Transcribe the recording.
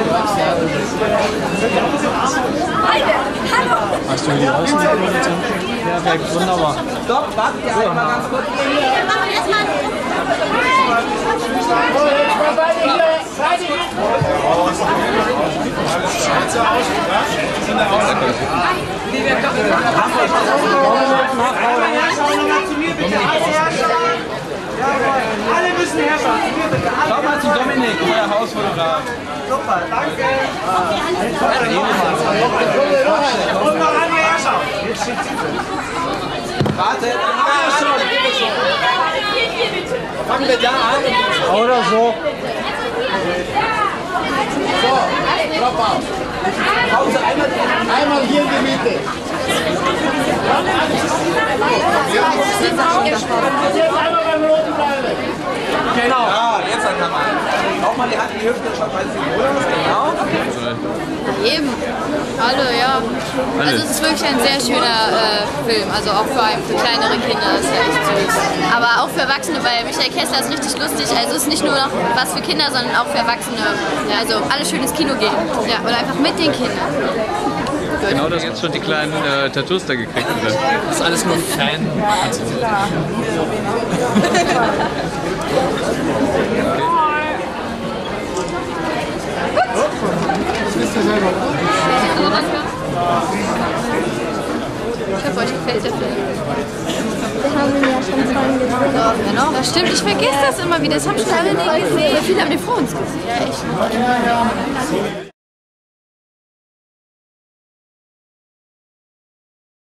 Hallo! Hast du die Außenwelt? Perfekt, wunderbar. Stopp, warte, einmal ganz kurz. Wir machen erstmal. Alle müssen herschauen. Schau mal zu Dominik, euer Hausfotograf. Super, danke. Und noch einmal herschauen. Warte. Fangen wir da an. Oder so. So, drop out. Pause einmal hier in die Mitte. Jetzt einmal beim roten bleiben. Genau. Ja, jetzt kann man. Auch mal die Hand in die Hüfte, schaut mal, genau. Eben. Hallo, ja. Also es ist wirklich ein sehr schöner Film, also auch vor allem für kleinere Kinder ist er echt süß. Aber auch für Erwachsene, weil Michael Kessler ist richtig lustig, also es ist nicht nur noch was für Kinder, sondern auch für Erwachsene. Ja, also alle schön ins Kino gehen. Ja, oder einfach mit den Kindern. Genau, dass jetzt schon die kleinen Tattoos da gekriegt werden. Das ist alles nur Fan. Ich hoffe, euch gefällt der Film. Wir haben ihn ja schon vorhin gesehen. Genau. Das stimmt, ich vergesse das immer wieder. Das haben schon alle nicht gesehen. Viele haben den vor uns gesehen. Ja, echt.